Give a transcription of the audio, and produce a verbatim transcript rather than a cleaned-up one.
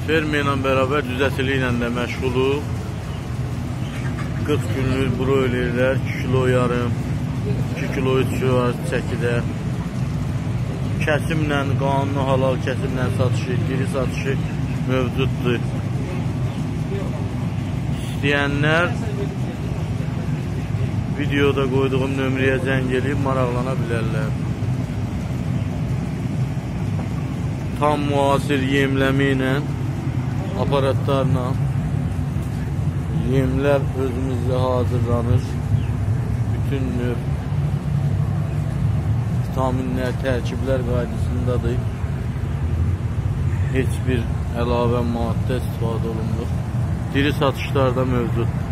Ferma ilə bərabər düzətili ilə də məşğuluq. qırx günlük broilerlər iki kilo yarım, iki kilo üç var çəkidə. Kəsimlə, qanuni halal kəsimlə satışı, diri satışı mövcuddur. İstəyənlər videoda qoyduğum nömrəyə zəng edib maraqlana bilərlər. Tam müasir yemləmə ilə, aparatlarla yemlər özümüzdə hazırlanır. Bütün növ vitaminlər, tərkiblər qaydasındadır. Heç bir əlavə maddə istifadə olunmur. Diri satışlarda mövcud.